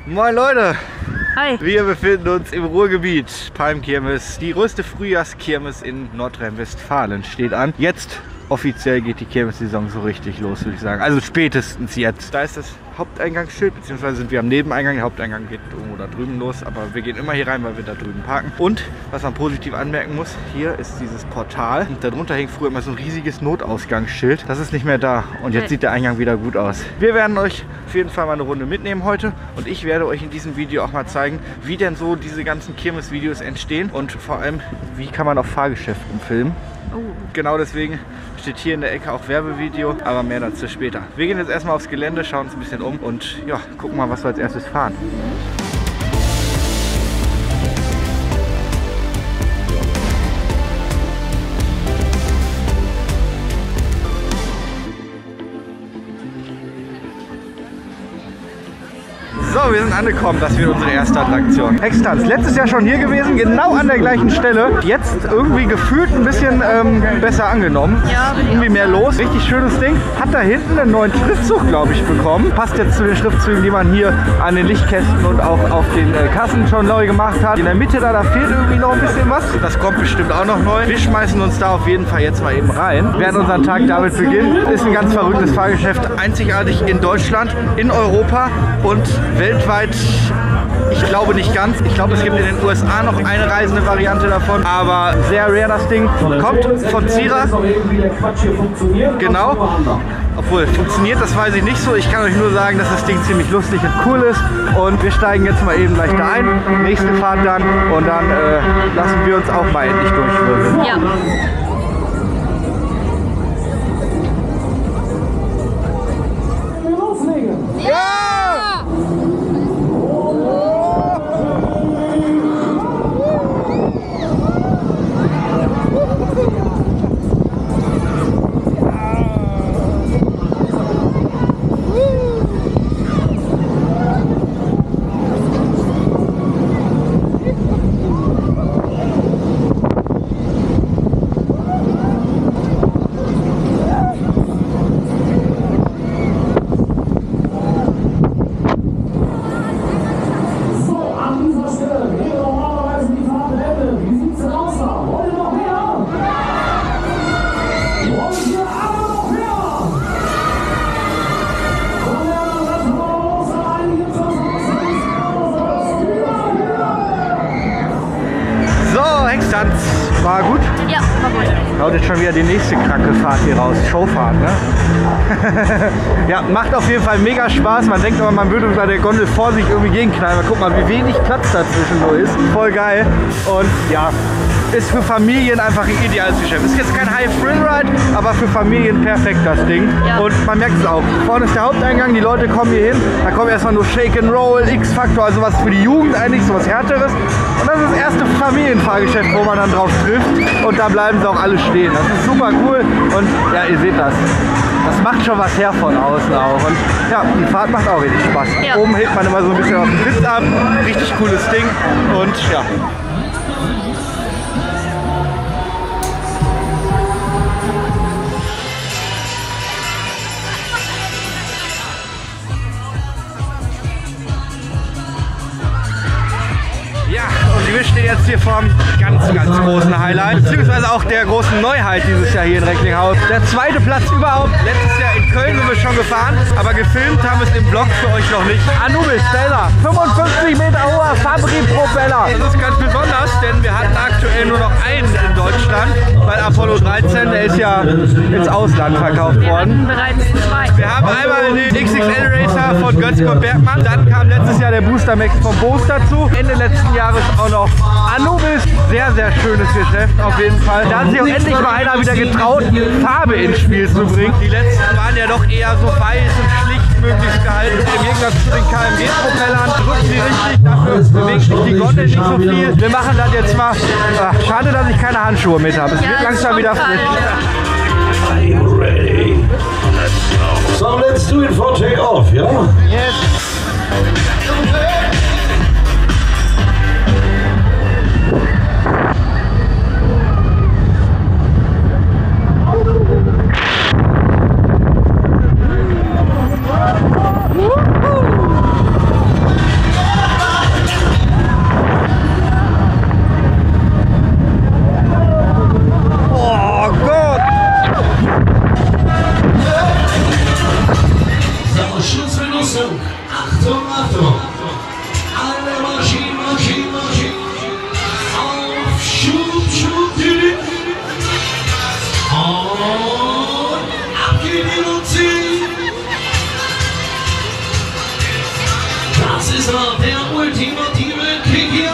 Moin Leute! Hi! Wir befinden uns im Ruhrgebiet. Palmkirmes, die größte Frühjahrskirmes in Nordrhein-Westfalen steht an. Jetzt offiziell geht die Kirmessaison so richtig los, würde ich sagen. Also spätestens jetzt. Da ist das Haupteingangsschild, beziehungsweise sind wir am Nebeneingang. Der Haupteingang geht irgendwo da drüben los, aber wir gehen immer hier rein, weil wir da drüben parken. Und, was man positiv anmerken muss, hier ist dieses Portal. Und darunter hängt früher immer so ein riesiges Notausgangsschild. Das ist nicht mehr da und jetzt sieht der Eingang wieder gut aus. Wir werden euch auf jeden Fall mal eine Runde mitnehmen heute und ich werde euch in diesem Video auch mal zeigen, wie denn so diese ganzen Kirmesvideos entstehen und vor allem, wie kann man auf Fahrgeschäften filmen. Genau deswegen steht hier in der Ecke auch Werbevideo, aber mehr dazu später. Wir gehen jetzt erstmal aufs Gelände, schauen uns ein bisschen um und ja, gucken mal, was wir als erstes fahren. So, wir sind angekommen, das wird unsere erste Attraktion. Hextanz, letztes Jahr schon hier gewesen, genau an der gleichen Stelle. Jetzt irgendwie gefühlt ein bisschen besser angenommen. Ja, irgendwie mehr los. Richtig schönes Ding. Hat da hinten einen neuen Schriftzug, glaube ich, bekommen. Passt jetzt zu den Schriftzügen, die man hier an den Lichtkästen und auch auf den Kassen schon neu gemacht hat. In der Mitte da fehlt irgendwie noch ein bisschen was. Das kommt bestimmt auch noch neu. Wir schmeißen uns da auf jeden Fall jetzt mal eben rein. Werden unseren Tag damit beginnen. Ist ein ganz verrücktes Fahrgeschäft. Einzigartig in Deutschland, in Europa und weltweit, ich glaube nicht ganz. Ich glaube, es gibt in den USA noch eine reisende Variante davon, aber sehr rare das Ding. Kommt von Zira. Genau. Obwohl, funktioniert das weiß ich nicht so. Ich kann euch nur sagen, dass das Ding ziemlich lustig und cool ist. Und wir steigen jetzt mal eben gleich da ein. Nächste Fahrt dann. Und dann lassen wir uns auch mal endlich durchwirbeln. Ja. War gut? Ja, war gut. Haut jetzt schon wieder die nächste kranke Fahrt hier raus. Showfahrt, ne? Ja, macht auf jeden Fall mega Spaß. Man denkt aber, man würde bei der Gondel vor sich irgendwie gegenknallen. Guck mal, wie wenig Platz dazwischen so ist. Voll geil. Und ja, ist für Familien einfach ein ideales Geschäft. Ist jetzt kein High-Thrill-Ride, aber für Familien perfekt das Ding. Ja. Und man merkt es auch. Vorne ist der Haupteingang, die Leute kommen hier hin. Da kommen erstmal nur Shake and Roll, X-Factor, also was für die Jugend eigentlich, so was Härteres. Und das ist das erste Familienfahrgeschäft, wo man dann drauf trifft. Und da bleiben sie auch alle stehen. Das ist super cool. Und ja, ihr seht das. Das macht schon was her von außen auch. Und ja, die Fahrt macht auch richtig Spaß. Ja. Oben hebt man immer so ein bisschen auf den Sitz ab. Richtig cooles Ding. Und ja. Wir stehen jetzt hier vor einem ganz großen Highlight, beziehungsweise auch der großen Neuheit dieses Jahr hier in Recklinghausen. Der zweite Platz überhaupt. Letztes Jahr in Köln sind wir schon gefahren, aber gefilmt haben wir es im Vlog für euch noch nicht. Anubis Bella, 55 Meter hoher Fabri-Propeller. Das ist ganz besonders, denn wir hatten aktuell nur noch einen in Deutschland, weil Apollo 13, der ist ja ins Ausland verkauft worden. Wir hatten bereits zwei. Wir haben einmal den XXL Racer von Götzke Bergmann, dann kam letztes Jahr der Booster Max von Bose dazu. Ende letzten Jahres auch noch Anubis, sehr schönes Geschäft auf jeden Fall. Da hat sich auch endlich mal einer wieder getraut, Farbe ins Spiel zu bringen. Die letzten waren ja doch eher so weiß und schlicht möglichst gehalten. Im Gegensatz zu den KMG-Propellern drücken sie richtig, dafür bewegt sich die Gondel nicht so viel. Wir machen das jetzt mal. Ach, schade, dass ich keine Handschuhe mit habe. Es wird langsam wieder frisch. Are you ready? Let's go. So let's do it for takeoff, yeah? Yes. So. Alle Maschinen. Auf Schub, Düdük. Und ab geht die Luzi. Das ist noch der ultimative Kick hier.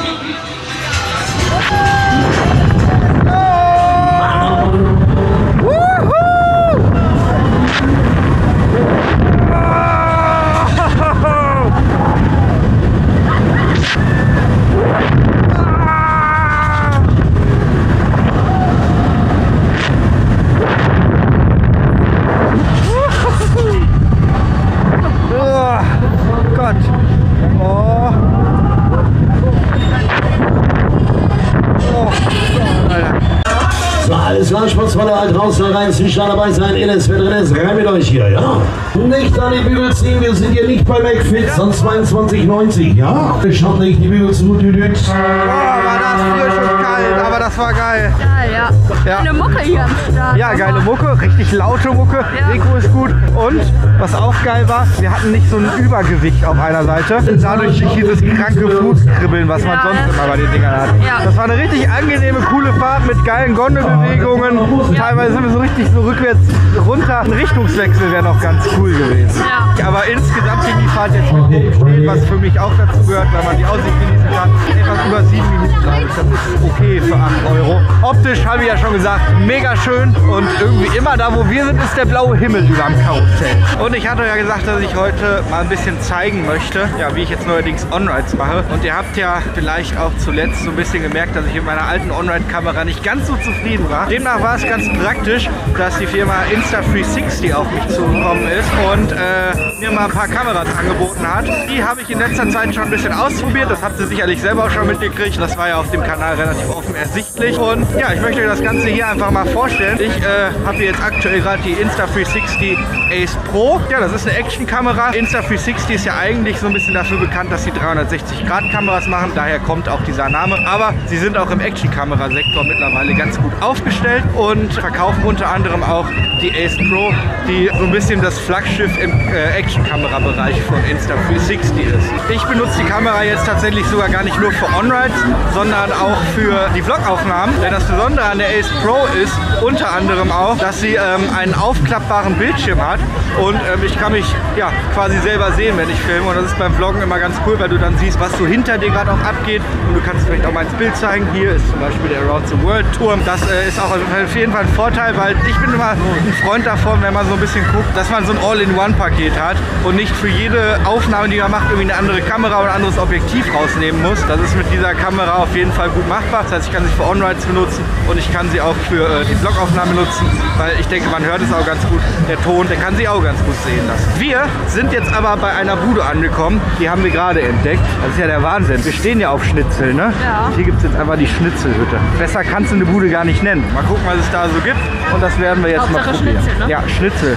Alles klar, Sportsvoller, halt raus, da rein, Zuschauer dabei sein, Ines, wer drin ist, rein mit euch hier, ja? Nicht an die Bügel ziehen, wir sind hier nicht bei McFit, sonst 22,90, ja? Schaut nicht die Bügel zu, Düdük. Oh, war das frisch und kalt, aber das war geil. Geil, ja. Geile Mucke hier am Start. Ja, geile Mucke, richtig laute Mucke, ja. Deko ist gut und was auch geil war, wir hatten nicht so ein Übergewicht auf einer Seite, dadurch nicht dieses kranke Fußkribbeln, was man sonst immer bei den Dingern hat. Ja. Das war eine richtig angenehme, coole Fahrt mit geilen Gondelbewegungen, teilweise sind wir so richtig so rückwärts runter. Ein Richtungswechsel wäre noch ganz cool gewesen. Ja. Aber insgesamt ging die Fahrt jetzt mit dem stehen, was für mich auch dazu gehört, weil man die Aussicht genießen kann. Etwas über 7 Minuten, glaube ich, das ist okay für 8 Euro. Optisch habe ich ja schon gesagt, mega schön und irgendwie immer da, wo wir sind, ist der blaue Himmel über dem Karussell. Und ich hatte ja gesagt, dass ich heute mal ein bisschen zeigen möchte, ja, wie ich jetzt neuerdings On-Rides mache. Und ihr habt ja vielleicht auch zuletzt so ein bisschen gemerkt, dass ich mit meiner alten On-Ride-Kamera nicht ganz so zufrieden war. Demnach war es ganz praktisch, dass die Firma Insta360 auf mich zugekommen ist und mir mal ein paar Kameras angeboten hat. Die habe ich in letzter Zeit schon ein bisschen ausprobiert. Das habt ihr sicherlich selber auch schon mitgekriegt. Das war ja auf dem Kanal relativ offen ersichtlich. Und ja, ich möchte euch das Ganze hier einfach mal vorstellen. Ich habe hier jetzt aktuell gerade die Insta360 Ace Pro. Ja, das ist eine Action-Kamera. Insta360 ist ja eigentlich so ein bisschen dafür bekannt, dass sie 360-Grad-Kameras machen. Daher kommt auch dieser Name. Aber sie sind auch im Action-Kamerasektor mittlerweile ganz gut aufgestellt und verkaufen unter anderem auch die Ace Pro, die so ein bisschen das Flaggschiff im Action-Kamera-Bereich von Insta360 ist. Ich benutze die Kamera jetzt tatsächlich sogar gar nicht nur für On-Rides, sondern auch für die Vlog-Aufnahmen. Denn das Besondere an der Ace Pro ist unter anderem auch, dass sie einen aufklappbaren Bildschirm hat und ich kann mich ja quasi selber sehen, wenn ich filme. Und das ist beim Vloggen immer ganz cool, weil du dann siehst, was so hinter dir gerade auch abgeht. Und du kannst vielleicht auch mal ins Bild zeigen. Hier ist zum Beispiel der Around the World Turm. Das ist auch auf jeden Fall ein Vorteil, weil ich bin immer ein Freund davon, wenn man so ein bisschen guckt, dass man so ein All-in-One-Paket hat und nicht für jede Aufnahme, die man macht, irgendwie eine andere Kamera oder ein anderes Objektiv rausnehmen muss. Das ist mit dieser Kamera auf jeden Fall gut machbar. Das heißt, ich kann sie für On-Rides benutzen und ich kann sie auch für die Vlog-Aufnahme nutzen, weil ich denke, man hört es auch ganz gut. Der Ton, der kann sie auch ganz gut sehen lassen. Wir sind jetzt aber bei einer Bude angekommen, die haben wir gerade entdeckt. Das ist ja der Wahnsinn. Wir stehen ja auf Schnitzel, ne? Ja. Hier gibt es jetzt einfach die Schnitzelhütte. Besser kannst du eine Bude gar nicht nennen. Mal gucken, was es da so gibt und das werden wir jetzt Hauptsache mal probieren. Schnitzel, ne? Ja, Schnitzel.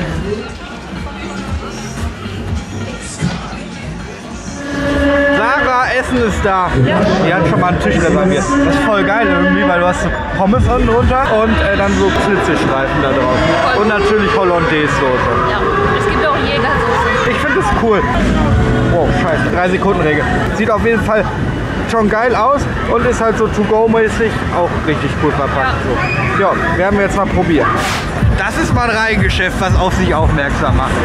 Sarah, Essen ist da. Ja. Die hat schon mal einen Tisch reserviert. Das ist voll geil irgendwie, weil du hast so Pommes unten drunter und dann so Schnitzelstreifen da drauf. Voll Und natürlich Hollandaise-Soße. Ja. Es gibt auch Jägersoße. Ich finde das cool. Oh, scheiße, 3-Sekunden-Regel. Sieht auf jeden Fall schon geil aus und ist halt so to-go-mäßig auch richtig cool verpackt. So. Ja, werden wir jetzt mal probieren. Das ist mal ein Reihengeschäft, was auf sich aufmerksam macht.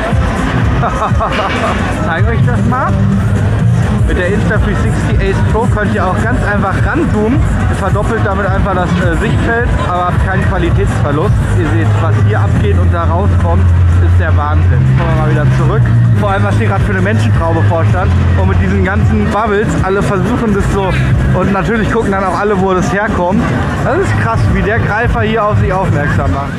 Zeige euch das mal. Mit der Insta360 Ace Pro könnt ihr auch ganz einfach ranzoomen. Ihr verdoppelt damit einfach das Sichtfeld, aber habt keinen Qualitätsverlust. Ihr seht, was hier abgeht und da rauskommt, ist der Wahnsinn. Kommen wir mal wieder zurück. Vor allem, was hier gerade für eine Menschentraube vorstand. Und mit diesen ganzen Bubbles, alle versuchen das so. Und natürlich gucken dann auch alle, wo das herkommt. Das ist krass, wie der Greifer hier auf sich aufmerksam macht.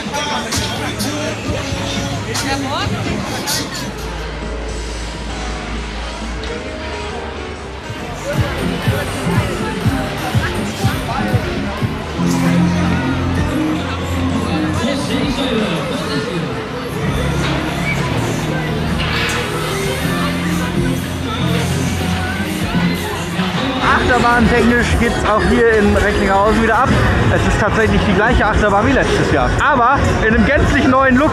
Achterbahntechnisch geht es auch hier in Recklinghausen wieder ab. Es ist tatsächlich die gleiche Achterbahn wie letztes Jahr. Aber in einem gänzlich neuen Look.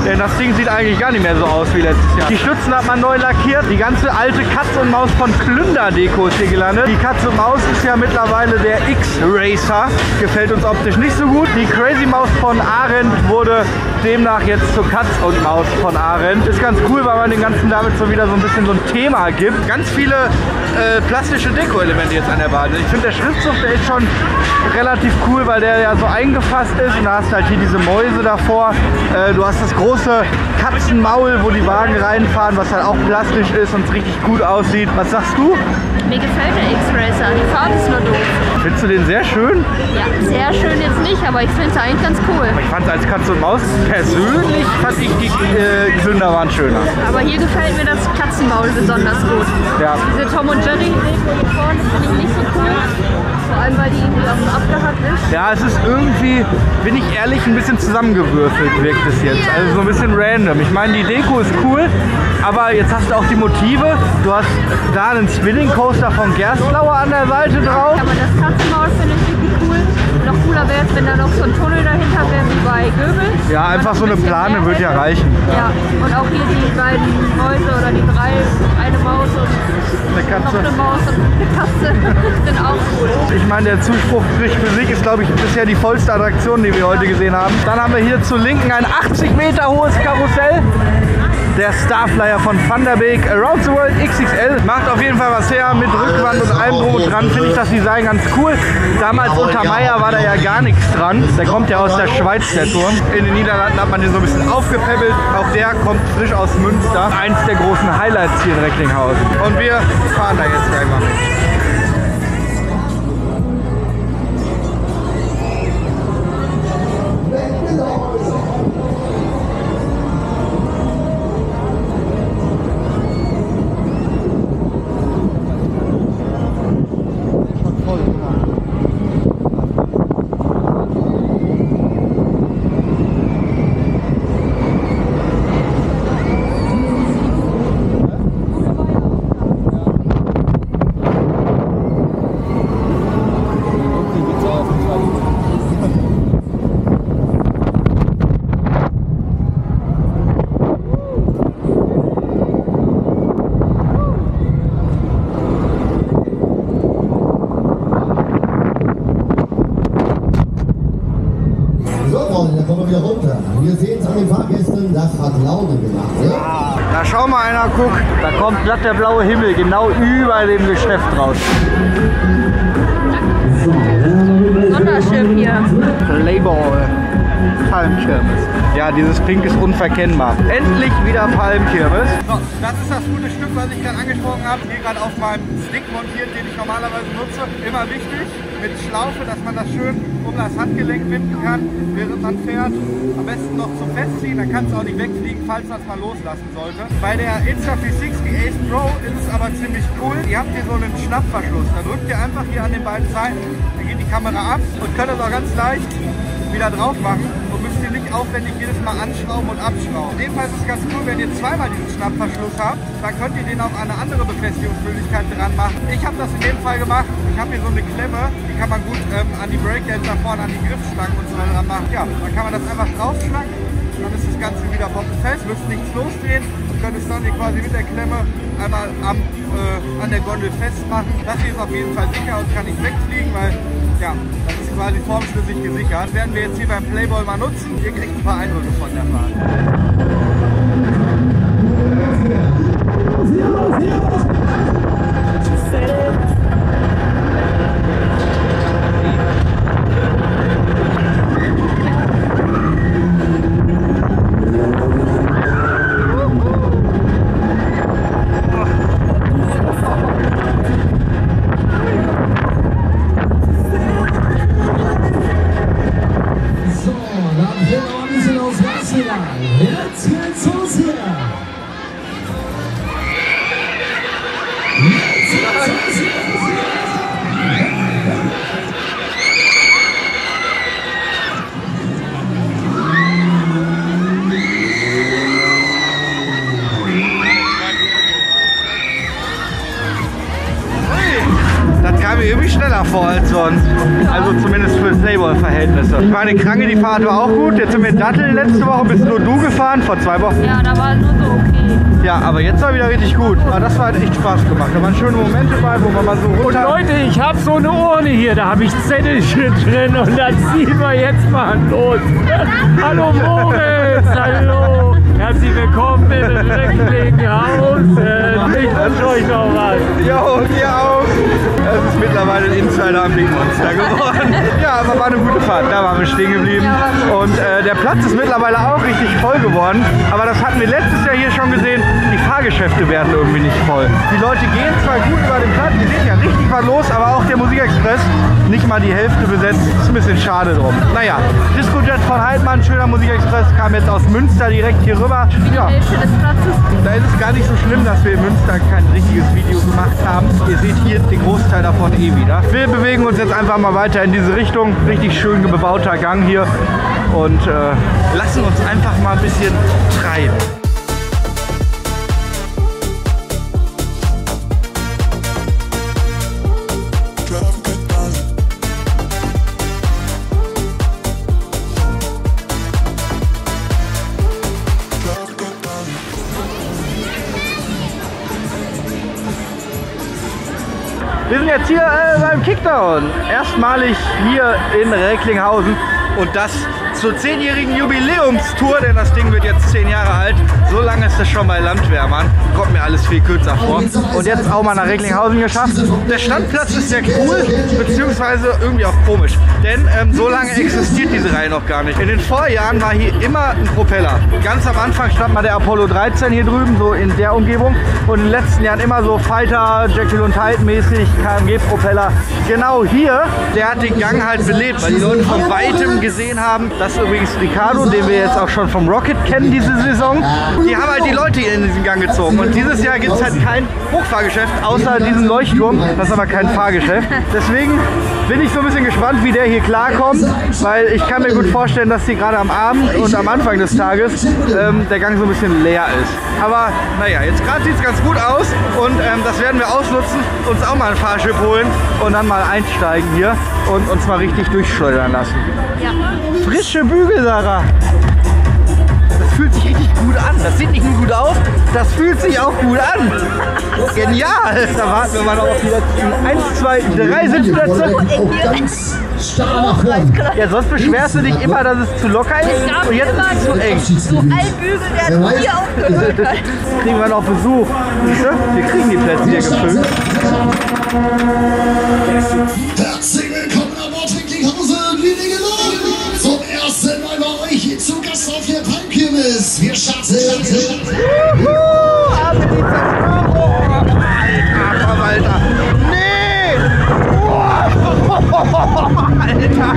Denn das Ding sieht eigentlich gar nicht mehr so aus wie letztes Jahr. Die Stützen hat man neu lackiert. Die ganze alte Katze und Maus von Klünder-Deko ist hier gelandet. Die Katze und Maus ist ja mittlerweile der X-Racer. Gefällt uns optisch nicht so gut. Die Crazy Maus von Arendt wurde demnach jetzt zur Katz und Maus von Arendt. Ist ganz cool, weil man den ganzen damit so wieder so ein bisschen so ein Thema gibt. Ganz viele plastische Deko-Elemente jetzt an der Basis. Ich finde, der Schriftzug, der ist schon relativ cool, weil der ja so eingefasst ist. Und da hast du halt hier diese Mäuse davor. Du hast das große Katzenmaul, wo die Wagen reinfahren, was halt auch plastisch ist und richtig gut aussieht. Was sagst du? Mir gefällt der X-Racer, die Farbe ist nur doof. Findest du den sehr schön? Ja, sehr schön jetzt nicht, aber ich finde es eigentlich ganz cool. Ich fand es als Katze und Maus persönlich, fand ich die Klünder waren schöner. Aber hier gefällt mir das Katzenmaul besonders gut. Ja. Diese Tom und Jerry Deko hier vorne finde ich nicht so cool. Vor allem, weil die irgendwie auch so abgehackt ist. Ja, es ist irgendwie, bin ich ehrlich, ein bisschen zusammengewürfelt wirkt es jetzt. Also so ein bisschen random. Ich meine, die Deko ist cool, aber jetzt hast du auch die Motive. Du hast da einen Spinning Coaster von Gerstlauer an der Seite drauf. Aber das Katzenmaul finde ich wirklich cool. Noch cooler wäre es, wenn da noch so ein Tunnel dahinter wäre wie bei Göbel. Ja, einfach so eine Plane wird ja reichen. Ja, und auch hier die beiden Mäuse oder die drei, eine Maus und Eine Katze. noch eine Maus und eine Katze sind auch cool. Ich meine, der Zuspruch für Physik ist, glaube ich, bisher die vollste Attraktion, die wir heute gesehen haben. Dann haben wir hier zur Linken ein 80 Meter hohes Karussell. Der Starflyer von Van der Beek Around the World XXL. Macht auf jeden Fall was her mit Rückwand und allem drum und dran. Finde ich das Design ganz cool. Damals unter Meyer war da ja gar nichts dran. Der kommt ja aus der Schweiz, der Turm. In den Niederlanden hat man den so ein bisschen aufgepäppelt. Auch der kommt frisch aus Münster. Eins der großen Highlights hier in Recklinghausen. Und wir fahren da jetzt gleich mal mit. Wir sehen es an den Fahrgästen, das hat Laune gemacht. Ja? Da schau mal einer, guck, da kommt glatt der blaue Himmel, genau über dem Geschäft raus. Sonderschiff hier. Playboy. Palmkirmes. Ja, dieses Pink ist unverkennbar. Endlich wieder Palmkirmes. So, das ist das gute Stück, was ich gerade angesprochen habe. Hier gerade auf meinem Stick montiert, den ich normalerweise nutze. Immer wichtig, mit Schlaufe, dass man das schön um das Handgelenk winden kann, während man fährt. Am besten noch zum Festziehen, dann kann es auch nicht wegfliegen, falls man es mal loslassen sollte. Bei der Insta360 Ace Pro ist es aber ziemlich cool. Ihr habt hier so einen Schnappverschluss. Da drückt ihr einfach hier an den beiden Seiten, dann geht die Kamera ab und könnt es auch ganz leicht wieder drauf machen und müsst ihr nicht aufwendig jedes Mal anschrauben und abschrauben. In dem Fall ist es ganz cool, wenn ihr zweimal diesen Schnappverschluss habt, dann könnt ihr den auf eine andere Befestigungsmöglichkeit dran machen. Ich habe das in dem Fall gemacht. Ich habe hier so eine Klemme, die kann man gut an die Breakdance da vorne, an die Griffstangen und so dran machen. Ja, dann kann man das einfach draufschlagen, dann ist das Ganze wieder bombenfest, müsst nichts losdrehen und könnt es dann hier quasi mit der Klemme einmal an der Gondel festmachen. Das hier ist auf jeden Fall sicher und kann nicht wegfliegen, weil ja, das ist quasi formschlüssig gesichert. Das werden wir jetzt hier beim Playboy mal nutzen. Ihr kriegt ein paar Eindrücke von der Fahrt. Jetzt geht's los hier. Das kam mir irgendwie schneller vor als sonst. Also zumindest für Playboy-Verhältnisse. Ich meine, Kranke, die Fahrt war auch gut. Jetzt sind wir in Datteln letzte Woche, bist nur du gefahren, vor 2 Wochen. Ja, da war es nur so okay. Ja, aber jetzt war wieder richtig gut. Aber das war halt echt Spaß gemacht. Da waren schöne Momente bei, wo man mal so Und runter... Leute, ich habe so eine Urne hier, da habe ich Zettelchen drin und dann ziehen wir jetzt mal los. Hallo Moritz, hallo. Herzlich willkommen in Recklinghausen. Ich wünsche euch noch was. Jo, dir auch. Es ist mittlerweile ein Insider am Big Monster geworden. Ja, aber war eine gute Fahrt. Da waren wir stehen geblieben. Und der Platz ist mittlerweile auch richtig voll geworden. Aber das hatten wir letztes Jahr hier schon gesehen. Die Fahrgeschäfte werden irgendwie nicht voll. Die Leute gehen zwar gut über den Platz, die sehen ja richtig was los, aber auch der Musikexpress nicht mal die Hälfte besetzt. Ist ein bisschen schade drum. Naja, Discojet von Heidmann, schöner Musikexpress, kam jetzt aus Münster direkt hier rüber. Ja, Die Hälfte des Platzes. da ist es gar nicht so schlimm, dass wir in Münster kein richtiges Video gemacht haben. Ihr seht hier den Großteil davon eh wieder. Wir bewegen uns jetzt einfach mal weiter in diese Richtung. Richtig schön bebauter Gang hier und lassen uns einfach mal ein bisschen treiben. Wir sind jetzt hier beim Kickdown. Erstmalig hier in Recklinghausen und das zur 10-jährigen Jubiläumstour, denn das Ding wird jetzt 10 Jahre alt. So lange ist das schon bei Landwehrmann. Kommt mir alles viel kürzer vor. Und jetzt auch mal nach Recklinghausen geschafft. Der Standplatz ist sehr cool, beziehungsweise irgendwie auch komisch. Denn so lange existiert diese Reihe noch gar nicht. In den Vorjahren war hier immer ein Propeller. Ganz am Anfang stand mal der Apollo 13 hier drüben, so in der Umgebung. Und in den letzten Jahren immer so Fighter, Jekyll und Hyde mäßig, KMG-Propeller. Genau hier, der hat den Gang halt belebt, weil die Leute von Weitem gesehen haben. Das ist übrigens Ricardo, den wir jetzt auch schon vom Rocket kennen diese Saison. Die haben halt die Leute hier in diesen Gang gezogen. Und dieses Jahr gibt es halt kein Hochfahrgeschäft, außer diesen Leuchtturm. Das ist aber kein Fahrgeschäft. Deswegen bin ich so ein bisschen gespannt, wie der hier klarkommt, weil ich kann mir gut vorstellen, dass hier gerade am Abend und am Anfang des Tages der Gang so ein bisschen leer ist. Aber naja, jetzt gerade sieht es ganz gut aus und das werden wir ausnutzen, uns auch mal ein Fahrschip holen und dann mal einsteigen hier und uns mal richtig durchschleudern lassen. Ja. Frische Bügel, Sarah. Das fühlt sich richtig gut an. Das sieht nicht nur gut aus, das fühlt sich auch gut an. Genial. Da warten wir mal noch auf die letzten 1, 2, 3 Sitzplätze. Ja, sonst beschwerst du dich immer, dass es zu locker ist. Und jetzt ist es zu eng. So ein Bügel, der hier aufgehört hat. Kriegen wir noch Besuch. Siehst du? Wir kriegen die Plätze hier gefüllt. Herzlich willkommen an Bord Recklinghausen, gnädige Leute. Zum ersten Mal bei euch zu Gast auf der Palmkirmes. Wir starten. Alter. Nee! Alter!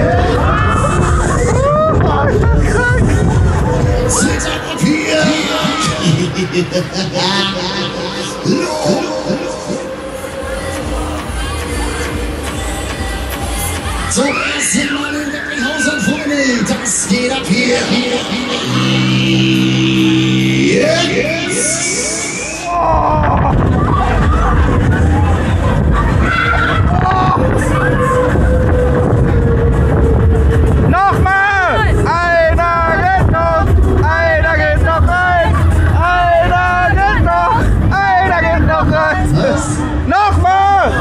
Ist das krank? Zitterpapier. Zum ersten Mal in Recklinghausen, Freunde. Das geht ab hier. Yes. Nochmal! Einer geht noch! Einer geht noch rein! Einer geht noch! Einer geht noch rein! Was? Nochmal!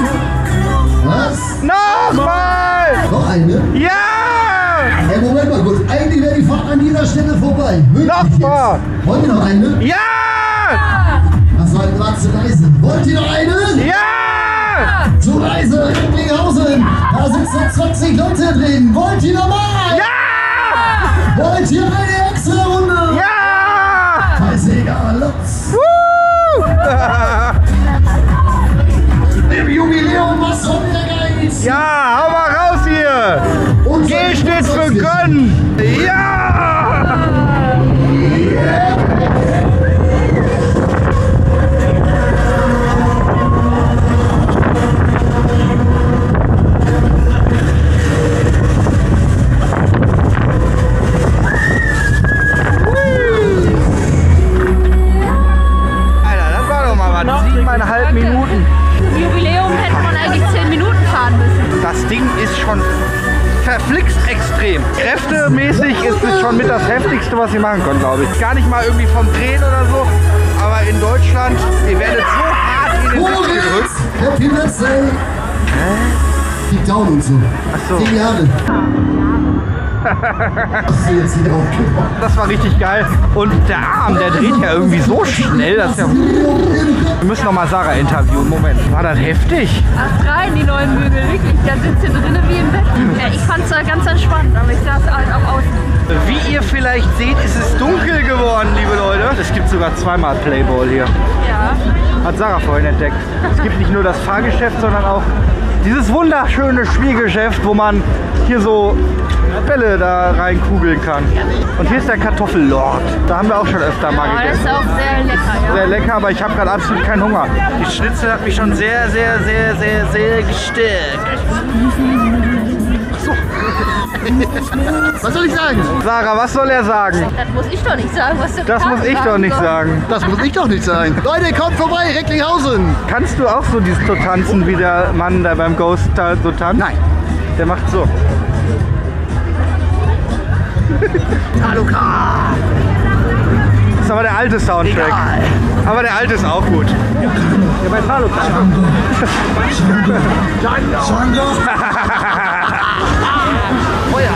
Was? Nochmal! Noch eine? Ja! Hey, Moment mal kurz. Eigentlich wäre die Fahrt an jeder Stelle vorbei. Noch mal! Wollt ihr noch eine? Ja! Das war gerade zu leise. Wollt ihr noch eine? Ja! Zu leise, Recklinghausen. Da sitzen noch 20 Leute drin. Wollt ihr noch mal? Ja! Wollt ihr eine extra Runde? Ja! Scheißegal, los. Woo! Im Jubiläum, was soll der Geiz? Ja, hau mal raus hier! Und G steht für Gönnen! Ja! hitzemäßig ist es schon mit das Heftigste, was ihr machen könnt, glaube ich. Gar nicht mal irgendwie vom Drehen oder so, aber in Deutschland, ihr werdet so hart in den Sitz gedrückt. Happy Birthday! Die Daumen und so. Ach so. 10 Jahre. Hast du jetzt wieder aufgebaut? Das war richtig geil. Und der Arm, der dreht ja irgendwie so schnell. Das ist ja... Wir müssen noch mal Sarah interviewen. Moment, war das heftig? Ach rein, die neuen Möbel, wirklich. Da sitzt ihr drinnen wie im Bett. Ja, ich fand es ganz entspannt, aber ich saß halt auch außen. Wie ihr vielleicht seht, ist es dunkel geworden, liebe Leute. Es gibt sogar zweimal Playball hier. Ja. Hat Sarah vorhin entdeckt. Es gibt nicht nur das Fahrgeschäft, sondern auch dieses wunderschöne Spielgeschäft, wo man hier so Bälle da reinkugeln kann. Und hier ist der Kartoffellord. Da haben wir auch schon öfter mal Das gegessen. ist auch sehr lecker, ja. Sehr lecker, aber ich habe gerade absolut keinen Hunger. Die Schnitzel hat mich schon sehr gestärkt. Was soll ich sagen? Sarah, was soll er sagen? Das muss ich doch nicht sagen, was du Das muss ich doch nicht sagen. Das muss ich doch nicht sagen. Leute, kommt vorbei, Recklinghausen. Kannst du auch so dieses so tanzen, wie der Mann, der beim Ghost so tanzt? Nein. Der macht so. Hanukkah. Das ist aber der alte Soundtrack. Egal. Aber der alte ist auch gut. Ja, bei Hanukkah. Feuer.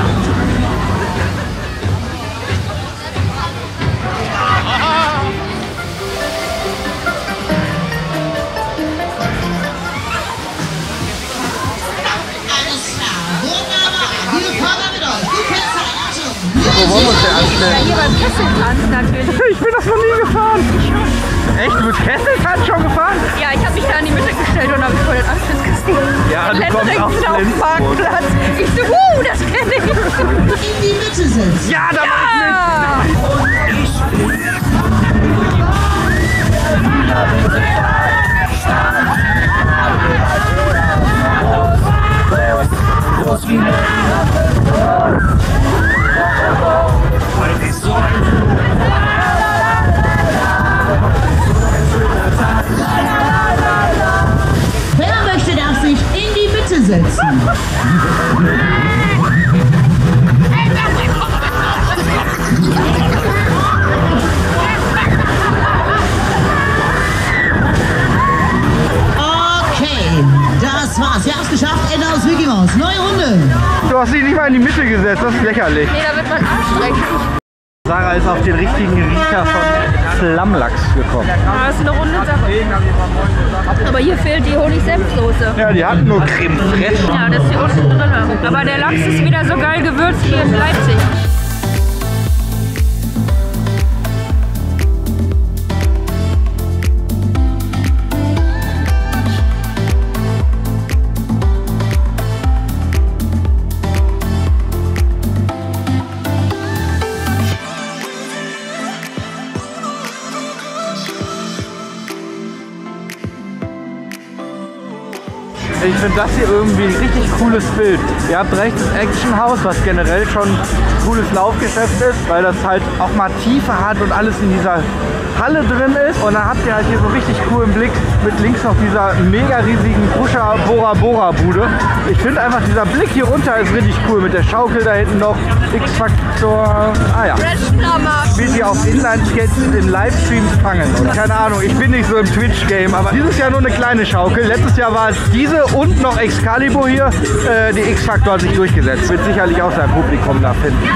Wo wollen wir uns denn Ja, anstellen? hier beim Kesseltanz natürlich. Ich bin das noch nie gefahren. Echt? Du bist Kesseltanz schon gefahren? Ja, ich habe mich da in die Mitte gestellt und habe mich vor den Anschluss gesehen. Ja, du kommst aus auf dem Flensburg. Parkplatz. Ich so, das kenne ich. In die Mitte setzen. Ja, da mach ich mit. Wer möchte, darf sich in die Mitte setzen. Okay, das war's. Wir haben's geschafft. Ende aus Mickey Mouse. Neue Runde. Du hast dich nicht mal in die Mitte gesetzt, das ist lächerlich. Nee, da wird man anstrengend. Sarah ist auf den richtigen Riecher von Flammlachs gekommen. Das ist eine runde Sache. Aber hier fehlt die Honig-Senf-Soße. Ja, die hatten nur Creme fraiche. Ja, das ist hier unten drin. Aber der Lachs ist wieder so geil gewürzt wie in Leipzig. Ich finde das hier irgendwie ein richtig cooles Bild. Ihr habt rechts das Action-Haus, was generell schon ein cooles Laufgeschäft ist, weil das halt auch mal Tiefe hat und alles in dieser Halle drin ist. Und dann habt ihr halt hier so richtig coolen Blick mit links noch dieser mega riesigen Pusher Bora Bora Bude. Ich finde einfach dieser Blick hier runter ist richtig cool mit der Schaukel da hinten noch. X-Factor. Ah ja. Spielt ihr auf Inline-Skates in Livestreams fangen. Und keine Ahnung, ich bin nicht so im Twitch-Game, aber dieses Jahr nur eine kleine Schaukel. Letztes Jahr war es diese und noch Excalibur hier. Die X-Factor hat sich durchgesetzt. Wird sicherlich auch sein Publikum da finden.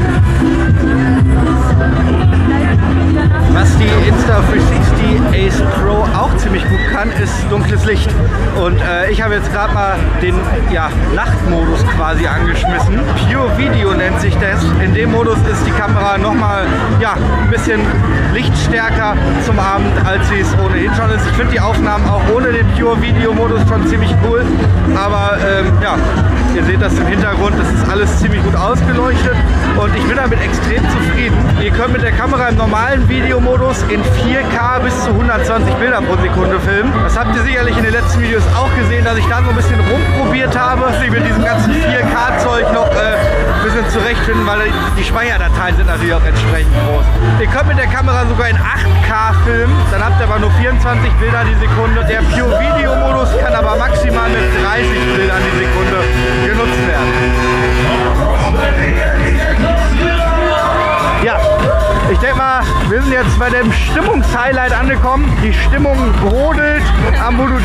Was die Insta360 Ace Pro auch ziemlich gut kann, ist dunkles Licht. Und ich habe jetzt gerade mal den Nachtmodus quasi angeschmissen. Pure Video nennt sich das. In dem Modus ist die Kamera nochmal ein bisschen lichtstärker zum Abend, als sie es ohnehin schon ist. Ich finde die Aufnahmen auch ohne den Pure Video Modus schon ziemlich cool. Aber ihr seht das im Hintergrund, das ist alles ziemlich gut ausgeleuchtet. Und ich bin damit extrem zufrieden. Ihr könnt mit der Kamera im normalen Videomodus in 4K bis zu 120 Bilder pro Sekunde filmen. Das habt ihr sicherlich in den letzten Videos auch gesehen, dass ich da so ein bisschen rumprobiert habe. Ich mit diesem ganzen 4K-Zeug noch ein bisschen zurechtfinden, weil die Speicherdateien sind natürlich auch entsprechend groß. Ihr könnt mit der Kamera sogar in 8K filmen, dann habt ihr aber nur 24 Bilder die Sekunde. Der Pure Video Modus kann aber maximal mit 30 Bildern die Sekunde genutzt werden.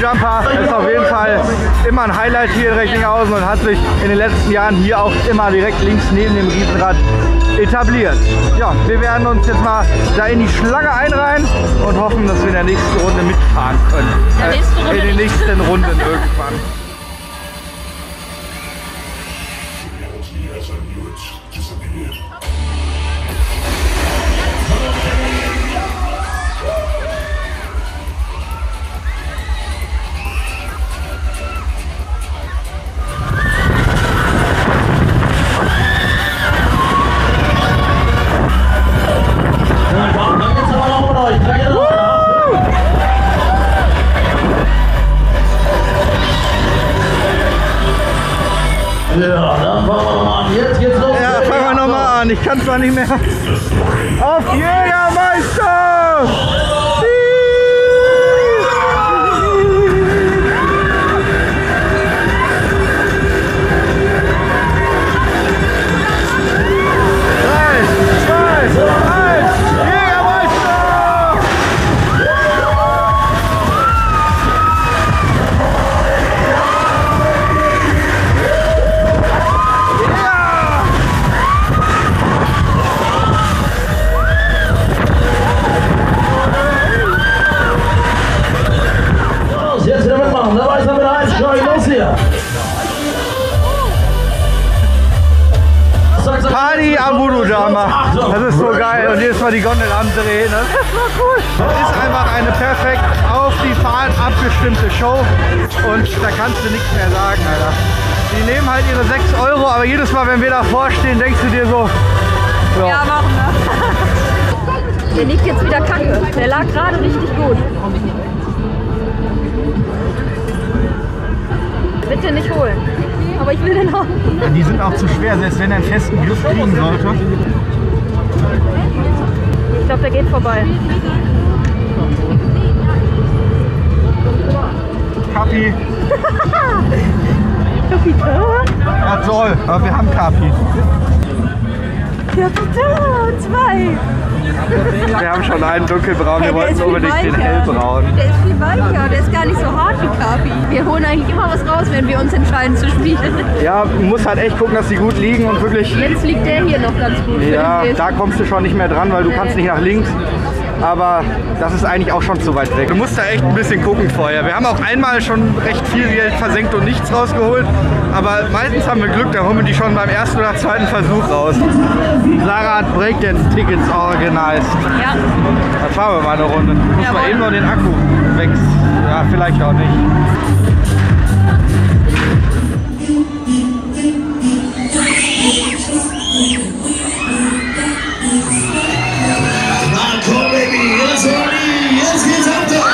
Jumper ist auf jeden Fall immer ein Highlight hier in Recklinghausen und hat sich in den letzten Jahren hier auch immer direkt links neben dem Riesenrad etabliert. Ja, wir werden uns jetzt mal da in die Schlange einreihen und hoffen, dass wir in der nächsten Runde mitfahren können. In den nächsten Runden irgendwann. Ja, dann fangen wir nochmal an. Jetzt geht's los. Ja, fangen wir nochmal an. Ich kann zwar nicht mehr. Auf Jägermeister! Party am Voodoo-Dama. Das ist so geil. Und jedes Mal die Gondel andrehen. Das ist so cool. Das ist einfach eine perfekt auf die Fahrt abgestimmte Show. Und da kannst du nichts mehr sagen, Alter. Die nehmen halt ihre 6 €, aber jedes Mal, wenn wir davor stehen, denkst du dir so, Ja, machen wir. Der liegt jetzt wieder kacke. Der lag gerade richtig gut. Bitte nicht holen. Aber ich will den haben. die sind auch zu schwer, selbst wenn er einen festen Griff kriegen sollte. Ich glaube, der geht vorbei. Kapi. Kapitan? Ja toll, aber wir haben Kapi. Kapitan, 2. Wir haben schon einen dunkelbraun, wir Hey, wollten unbedingt den hellbraun. Der ist viel weicher, der ist gar nicht so hart wie Kapi. Wir holen eigentlich immer was raus, wenn wir uns entscheiden zu spielen. Ja, du musst halt echt gucken, dass die gut liegen und wirklich... Jetzt liegt der hier noch ganz gut. Ja, da kommst du schon nicht mehr dran, weil du kannst nicht nach links. Aber das ist eigentlich auch schon zu weit weg. Du musst da echt ein bisschen gucken vorher. Wir haben auch einmal schon recht viel Geld versenkt und nichts rausgeholt. Aber meistens haben wir Glück, da holen wir die schon beim ersten oder zweiten Versuch raus. Sarah hat Breakdance-Tickets organisiert. Ja. Dann fahren wir mal eine Runde. Muss mal eben noch den Akku wechseln. Ja, vielleicht auch nicht. Komm, Baby, jetzt geht's ab da!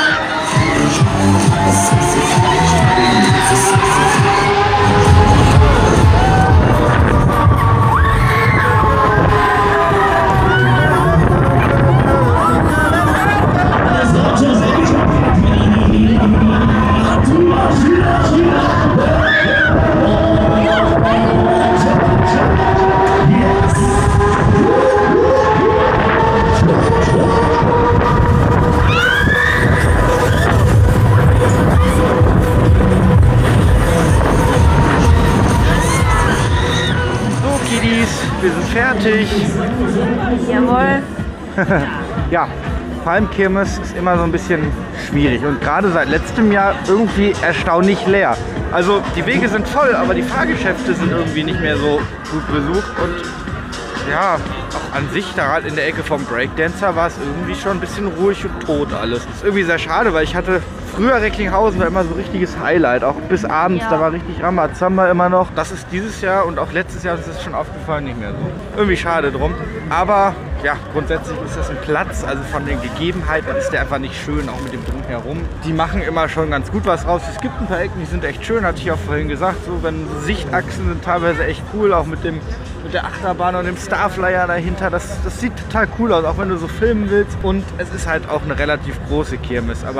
Wir sind fertig. Jawohl. Ja, Palmkirmes ist immer so ein bisschen schwierig und gerade seit letztem Jahr irgendwie erstaunlich leer. Also die Wege sind voll, aber die Fahrgeschäfte sind irgendwie nicht mehr so gut besucht und ja, auch an sich da in der Ecke vom Breakdancer war es irgendwie schon ein bisschen ruhig und tot alles. Das ist irgendwie sehr schade, weil ich hatte früher Recklinghausen war immer so richtiges Highlight, auch bis abends, da war richtig Rambazamba immer noch. Das ist dieses Jahr und auch letztes Jahr, das ist schon aufgefallen, nicht mehr so. Irgendwie schade drum, aber ja, grundsätzlich ist das ein Platz, also von den Gegebenheiten ist der einfach nicht schön, auch mit dem Drumherum. Die machen immer schon ganz gut was raus. Es gibt ein paar Ecken, die sind echt schön, hatte ich auch vorhin gesagt, so wenn Sichtachsen sind teilweise echt cool, auch mit der Achterbahn und dem Starflyer dahinter, das sieht total cool aus, auch wenn du so filmen willst und es ist halt auch eine relativ große Kirmes, aber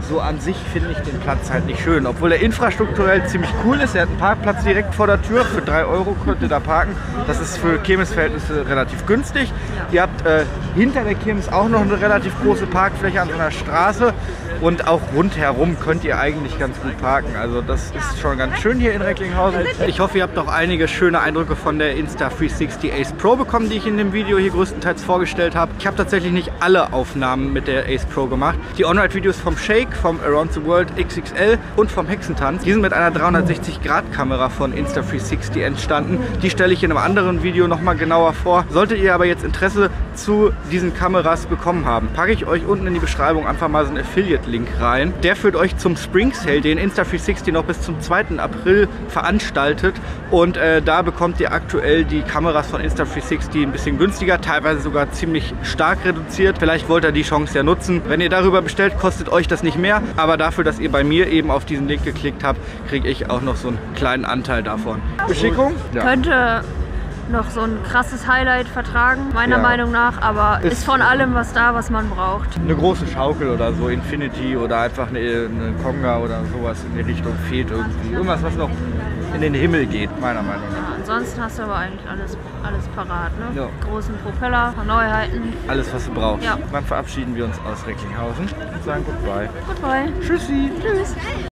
so an sich finde ich den Platz halt nicht schön. Obwohl er infrastrukturell ziemlich cool ist. Er hat einen Parkplatz direkt vor der Tür. Für 3 Euro könnt ihr da parken. Das ist für Kirmesverhältnisse relativ günstig. Ihr habt hinter der Kirmes auch noch eine relativ große Parkfläche an so einer Straße. Und auch rundherum könnt ihr eigentlich ganz gut parken. Also das ist schon ganz schön hier in Recklinghausen. Ich hoffe, ihr habt auch einige schöne Eindrücke von der Insta360 Ace Pro bekommen, die ich in dem Video hier größtenteils vorgestellt habe. Ich habe tatsächlich nicht alle Aufnahmen mit der Ace Pro gemacht. Die On-Ride-Videos vom Shake, vom Around the World XXL und vom Hexentanz, die sind mit einer 360-Grad-Kamera von Insta360 entstanden. Die stelle ich in einem anderen Video nochmal genauer vor. Solltet ihr aber jetzt Interesse zu diesen Kameras bekommen haben, packe ich euch unten in die Beschreibung einfach mal so einen Affiliate-Link rein. Der führt euch zum Spring Sale, den Insta360 noch bis zum 2. April veranstaltet. Und da bekommt ihr aktuell die Kameras von Insta360 ein bisschen günstiger, teilweise sogar ziemlich stark reduziert. Vielleicht wollt ihr die Chance ja nutzen. Wenn ihr darüber bestellt, kostet euch das nicht mehr. Aber dafür, dass ihr bei mir eben auf diesen Link geklickt habt, kriege ich auch noch so einen kleinen Anteil davon. Beschickung? Ja. Könnte noch so ein krasses Highlight vertragen, meiner Meinung nach, aber ist von allem was da, was man braucht. Eine große Schaukel oder so, Infinity oder einfach eine Konga oder sowas in die Richtung fehlt irgendwie. Irgendwas, was noch in den Himmel geht, meiner Meinung nach. Ja, ansonsten hast du aber eigentlich alles parat, ne? Ja. Großen Propeller, paar Neuheiten. Alles, was du brauchst. Ja. Dann verabschieden wir uns aus Recklinghausen und sagen Goodbye. Goodbye. Tschüssi. Tschüss.